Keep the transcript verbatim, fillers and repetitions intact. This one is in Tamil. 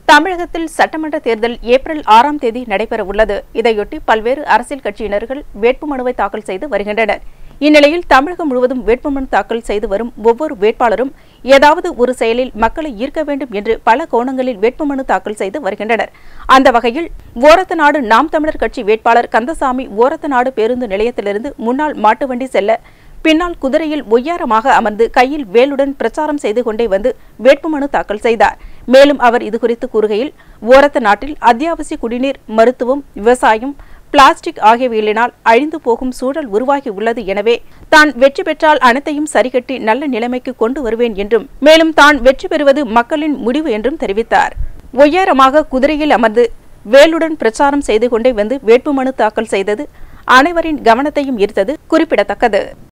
தமிழகத்தில் சட்டமன்ற தேர்தல் ஏப்ரல் ஆறாம் தேதி நடைபெற உள்ளது. இதையொட்டி பல்வேறு அரசியல் கட்சியினர்கள் வேட்புமனுவை தாக்கல் செய்து வருகின்றனர். இந்நிலையில் தமிழகம் முழுவதும் வேட்புமனு தாக்கல் செய்து வரும் ஒவ்வொரு வேட்பாளரும் ஏதாவது ஒரு செயலில் மக்களை ஈர்க்க வேண்டும் என்று பல கோணங்களில் வேட்புமனு தாக்கல் செய்து வருகின்றனர். அந்த வகையில் ஓரத்தநாடு நாம் தமிழர் கட்சி வேட்பாளர் கந்தசாமி ஓரத்தநாடு பேருந்து நிலையத்திலிருந்து முன்னாள் மாட்டு வண்டி செல்ல பின்னால் குதிரையில் ஒய்யாரமாக அமர்ந்து கையில் வேலுடன் பிரச்சாரம் செய்து கொண்டே வந்து வேட்புமனு தாக்கல் செய்தார். மேலும் அவர் இதுகுறித்து கூறுகையில், ஓரத்த நாட்டில் அத்தியாவசிய குடிநீர், மருத்துவம், விவசாயம், பிளாஸ்டிக் ஆகியவைகளினால் அழிந்து போகும் சூழல் உருவாகி உள்ளது. எனவே தான் வெற்றி பெற்றால் அனைத்தையும் சரிகட்டி நல்ல நிலைமைக்கு கொண்டு வருவேன் என்றும், மேலும் தான் வெற்றி பெறுவது மக்களின் முடிவு என்றும் தெரிவித்தார். ஒய்யாரமாக குதிரையில் அமர்ந்து வேலுடன் பிரச்சாரம் செய்து கொண்டே வந்து வேட்புமனு தாக்கல் செய்தது அனைவரின் கவனத்தையும் ஈர்த்தது குறிப்பிடத்தக்கது.